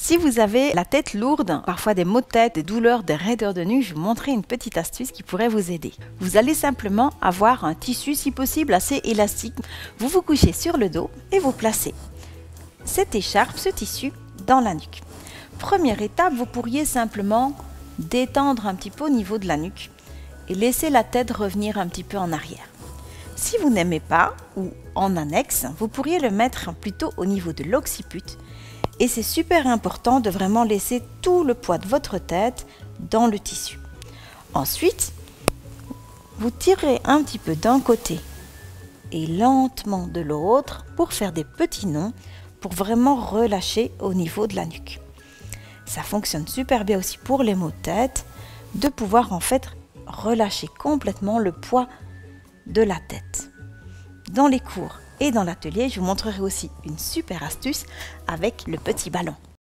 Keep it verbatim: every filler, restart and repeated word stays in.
Si vous avez la tête lourde, parfois des maux de tête, des douleurs, des raideurs de nuque, je vais vous montrer une petite astuce qui pourrait vous aider. Vous allez simplement avoir un tissu, si possible, assez élastique. Vous vous couchez sur le dos et vous placez cette écharpe, ce tissu, dans la nuque. Première étape, vous pourriez simplement détendre un petit peu au niveau de la nuque et laisser la tête revenir un petit peu en arrière. Si vous n'aimez pas, ou en annexe, vous pourriez le mettre plutôt au niveau de l'occiput. Et c'est super important de vraiment laisser tout le poids de votre tête dans le tissu. Ensuite, vous tirez un petit peu d'un côté et lentement de l'autre pour faire des petits nœuds pour vraiment relâcher au niveau de la nuque. Ça fonctionne super bien aussi pour les maux de tête, de pouvoir en fait relâcher complètement le poids de la tête. Dans les cours et dans l'atelier, je vous montrerai aussi une super astuce avec le petit ballon.